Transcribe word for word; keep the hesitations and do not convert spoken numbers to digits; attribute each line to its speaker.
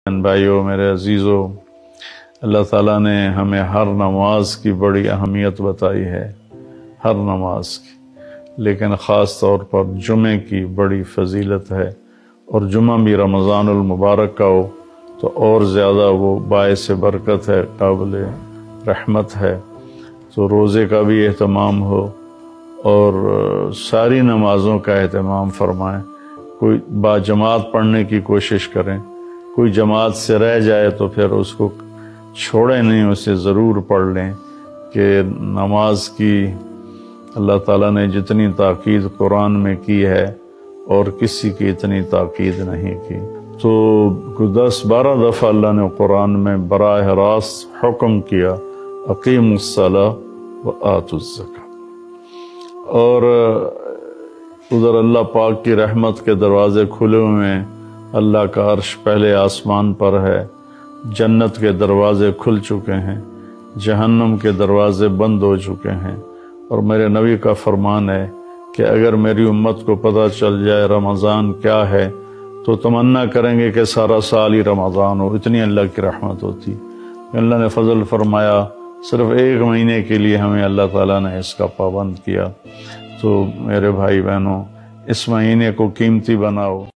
Speaker 1: بھائیوں، میرے عزیزوں، اللہ تعالیٰ نے ہمیں ہر نماز کی بڑی اہمیت بتائی ہے، ہر نماز کی، لیکن خاص طور پر جمعے کی بڑی فضیلت ہے، اور جمعہ بھی رمضان المبارک کا ہو تو اور زیادہ وہ باعث برکت ہے، قابل رحمت ہے۔ تو روزے کا بھی اہتمام ہو اور ساری نمازوں کا اہتمام فرمائیں، کوئی با جماعت پڑھنے کی کوشش کریں، کوئی جماعت سے رہ جائے تو پھر اس کو چھوڑیں نہیں، اسے ضرور پڑھ لیں، کہ نماز کی اللہ تعالیٰ نے جتنی تاکید قرآن میں کی ہے اور کسی کی اتنی تاکید نہیں کی۔ تو دس بارہ دفعہ اللہ نے قرآن میں براہ راست حکم کیا، اقیموا الصلاۃ وآتوا الزکاۃ۔ اور ادھر اللہ پاک کی رحمت کے دروازے کھلے ہوئے ہیں، اللہ کا عرش پہلے آسمان پر ہے، جنت کے دروازے کھل چکے ہیں، جہنم کے دروازے بند ہو چکے ہیں، اور میرے نبی کا فرمان ہے کہ اگر میری امت کو پتہ چل جائے رمضان کیا ہے تو تمنا کریں گے کہ سارا سال ہی رمضان ہو، اتنی اللہ کی رحمت ہوتی۔ اللہ نے فضل فرمایا، صرف ایک مہینے کے لیے ہمیں اللہ تعالیٰ نے اس کا پابند کیا۔ تو میرے بھائی بہنوں، اس مہینے کو قیمتی بناؤ۔